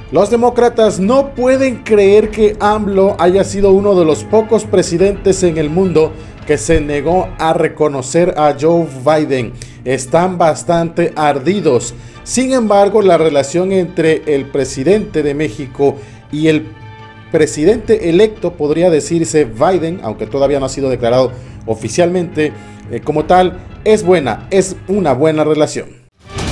Los demócratas no pueden creer que AMLO haya sido uno de los pocos presidentes en el mundo que se negó a reconocer a Joe Biden. Están bastante ardidos. Sin embargo, la relación entre el presidente de México y el presidente electo, podría decirse Biden, aunque todavía no ha sido declarado oficialmente como tal, es buena, es una buena relación.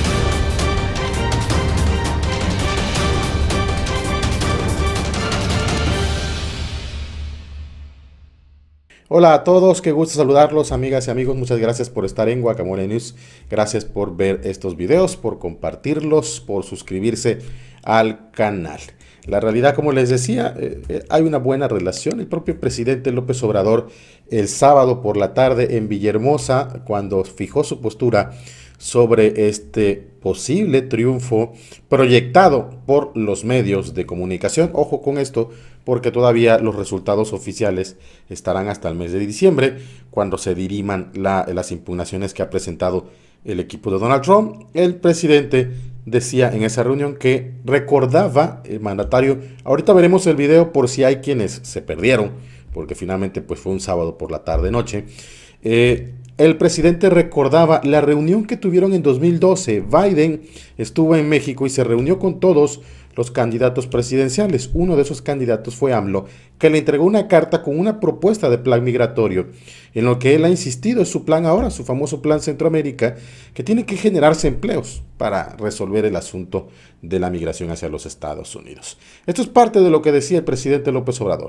Hola a todos, qué gusto saludarlos, amigas y amigos. Muchas gracias por estar en Guacamole News. Gracias por ver estos videos, por compartirlos, por suscribirse al canal. La realidad, como les decía, hay una buena relación. El propio presidente López Obrador, el sábado por la tarde en Villahermosa, cuando fijó su postura sobre este posible triunfo proyectado por los medios de comunicación. Ojo con esto, porque todavía los resultados oficiales estarán hasta el mes de diciembre, cuando se diriman las impugnaciones que ha presentado el equipo de Donald Trump. El presidente decía en esa reunión que recordaba el mandatario, ahorita veremos el video por si hay quienes se perdieron, porque finalmente pues fue un sábado por la tarde-noche. El presidente recordaba la reunión que tuvieron en 2012. Biden estuvo en México y se reunió con todos los candidatos presidenciales. Uno de esos candidatos fue AMLO, que le entregó una carta con una propuesta de plan migratorio. En lo que él ha insistido es su plan ahora, su famoso plan Centroamérica, que tiene que generarse empleos para resolver el asunto de la migración hacia los Estados Unidos. Esto es parte de lo que decía el presidente López Obrador.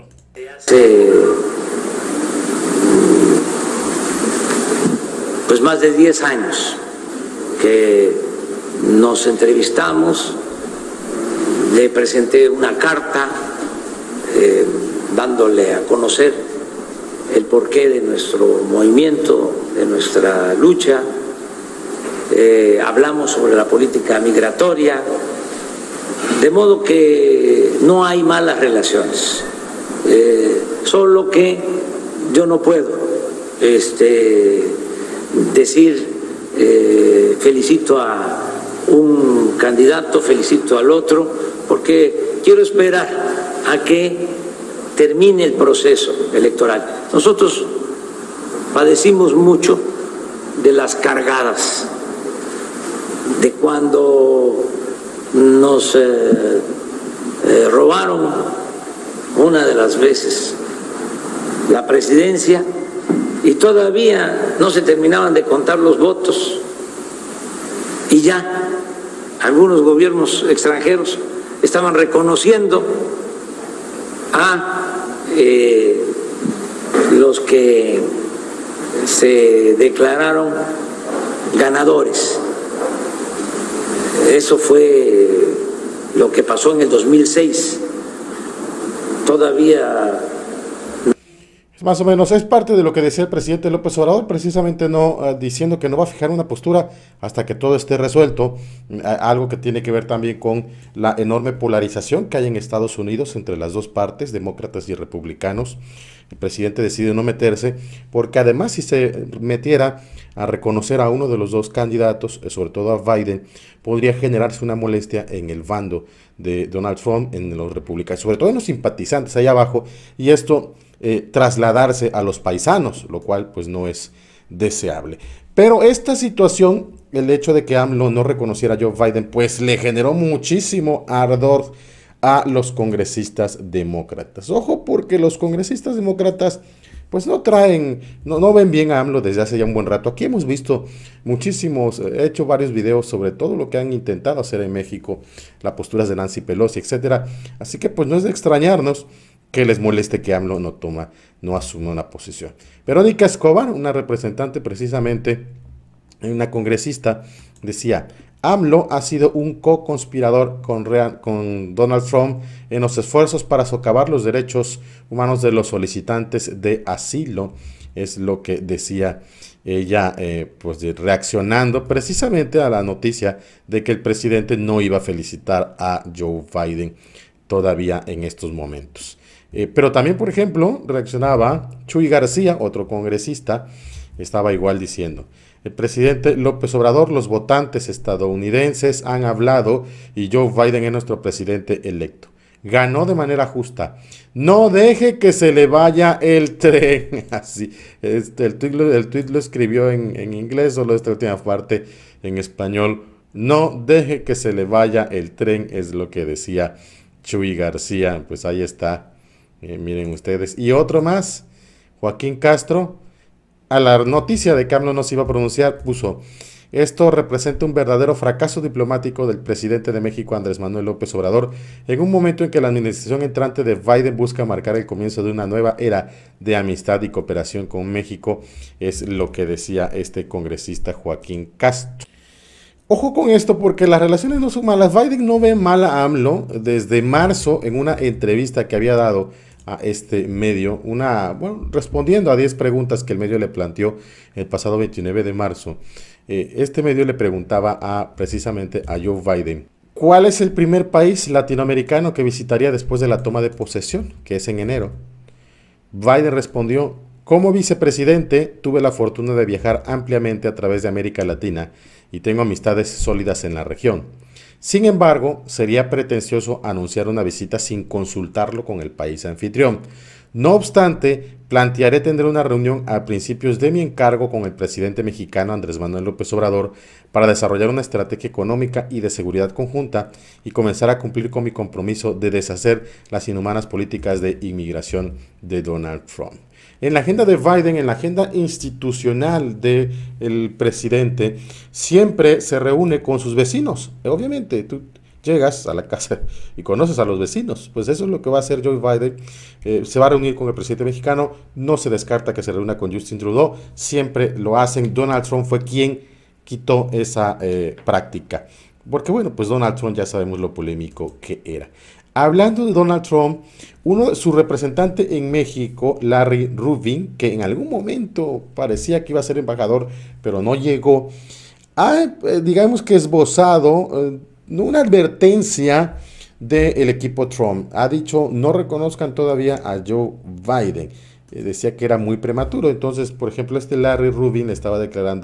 Pues más de 10 años que nos entrevistamos, le presenté una carta dándole a conocer el porqué de nuestro movimiento, de nuestra lucha. Hablamos sobre la política migratoria, de modo que no hay malas relaciones, solo que yo no puedo decir felicito a un candidato, felicito al otro, porque quiero esperar a que termine el proceso electoral. Nosotros padecimos mucho de las cargadas, de cuando nos robaron una de las veces la presidencia y todavía no se terminaban de contar los votos y ya algunos gobiernos extranjeros estaban reconociendo a los que se declararon ganadores. Eso fue lo que pasó en el 2006. Todavía más o menos es parte de lo que decía el presidente López Obrador, precisamente diciendo que no va a fijar una postura hasta que todo esté resuelto, algo que tiene que ver también con la enorme polarización que hay en Estados Unidos entre las dos partes, demócratas y republicanos. El presidente decide no meterse porque además si se metiera a reconocer a uno de los dos candidatos, sobre todo a Biden, podría generarse una molestia en el bando de Donald Trump, en los republicanos, sobre todo en los simpatizantes allá abajo, y esto trasladarse a los paisanos, lo cual pues no es deseable. Pero esta situación, el hecho de que AMLO no reconociera a Joe Biden, pues le generó muchísimo ardor a los congresistas demócratas. Ojo, porque los congresistas demócratas pues no ven bien a AMLO desde hace ya un buen rato. Aquí hemos visto muchísimos, he hecho varios videos sobre todo lo que han intentado hacer en México, las posturas de Nancy Pelosi, etcétera. Así que pues no es de extrañarnos que les moleste que AMLO no asuma una posición. Verónica Escobar, una representante precisamente, una congresista, decía: AMLO ha sido un co-conspirador con Donald Trump en los esfuerzos para socavar los derechos humanos de los solicitantes de asilo. Es lo que decía ella, reaccionando precisamente a la noticia de que el presidente no iba a felicitar a Joe Biden todavía en estos momentos. Pero también, por ejemplo, reaccionaba Chuy García, otro congresista, estaba igual diciendo: el presidente López Obrador, los votantes estadounidenses han hablado y Joe Biden es nuestro presidente electo. Ganó de manera justa. No deje que se le vaya el tren. Así, el tuit lo escribió en inglés, solo esta última parte en español. No deje que se le vaya el tren, es lo que decía Chuy García. Pues ahí está, miren ustedes. Y otro más, Joaquín Castro, a la noticia de que AMLO no se iba a pronunciar, puso: esto representa un verdadero fracaso diplomático del presidente de México, Andrés Manuel López Obrador, en un momento en que la administración entrante de Biden busca marcar el comienzo de una nueva era de amistad y cooperación con México. Es lo que decía este congresista Joaquín Castro. Ojo con esto, porque las relaciones no son malas. Biden no ve mal a AMLO. Desde marzo, en una entrevista que había dado a este medio, respondiendo a 10 preguntas que el medio le planteó el pasado 29 de marzo, este medio le preguntaba precisamente a Joe Biden: ¿cuál es el primer país latinoamericano que visitaría después de la toma de posesión, que es en enero? Biden respondió: como vicepresidente, tuve la fortuna de viajar ampliamente a través de América Latina y tengo amistades sólidas en la región. Sin embargo, sería pretencioso anunciar una visita sin consultarlo con el país anfitrión. No obstante, plantearé tener una reunión a principios de mi encargo con el presidente mexicano Andrés Manuel López Obrador para desarrollar una estrategia económica y de seguridad conjunta y comenzar a cumplir con mi compromiso de deshacer las inhumanas políticas de inmigración de Donald Trump. En la agenda de Biden, en la agenda institucional del presidente, siempre se reúne con sus vecinos. Obviamente, tú llegas a la casa y conoces a los vecinos. Pues eso es lo que va a hacer Joe Biden. Se va a reunir con el presidente mexicano. No se descarta que se reúna con Justin Trudeau. Siempre lo hacen. Donald Trump fue quien quitó esa práctica. Porque bueno, pues Donald Trump ya sabemos lo polémico que era. Hablando de Donald Trump, su representante en México, Larry Rubin, que en algún momento parecía que iba a ser embajador, pero no llegó, digamos que esbozado una advertencia del equipo Trump. Ha dicho: no reconozcan todavía a Joe Biden. Decía que era muy prematuro. Entonces, por ejemplo, Larry Rubin estaba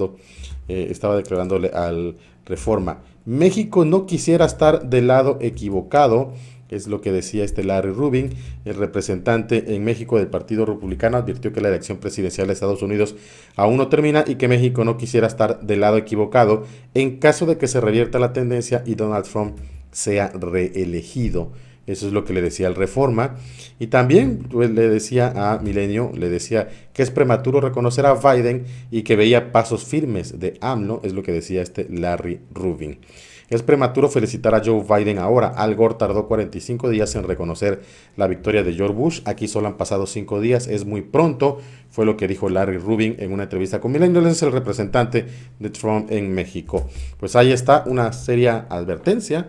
declarándole al Reforma: México no quisiera estar del lado equivocado. Es lo que decía Larry Rubin. El representante en México del Partido Republicano advirtió que la elección presidencial de Estados Unidos aún no termina y que México no quisiera estar del lado equivocado en caso de que se revierta la tendencia y Donald Trump sea reelegido. Eso es lo que le decía el Reforma. Y también le decía a Milenio, le decía que es prematuro reconocer a Biden y que veía pasos firmes de AMLO. Es lo que decía Larry Rubin. Es prematuro felicitar a Joe Biden ahora. Al Gore tardó 45 días en reconocer la victoria de George Bush. Aquí solo han pasado 5 días. Es muy pronto. Fue lo que dijo Larry Rubin en una entrevista con Milenio. Él es el representante de Trump en México. Pues ahí está una seria advertencia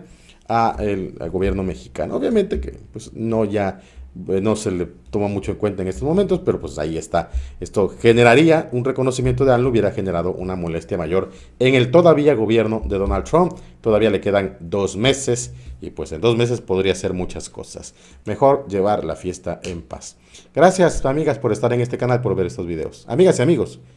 al gobierno mexicano. Obviamente que pues no se le toma mucho en cuenta en estos momentos, pero pues ahí está. Esto generaría un reconocimiento de AMLO, hubiera generado una molestia mayor en el todavía gobierno de Donald Trump. Todavía le quedan 2 meses y pues en 2 meses podría hacer muchas cosas. Mejor llevar la fiesta en paz. Gracias, amigas, por estar en este canal, por ver estos videos. Amigas y amigos,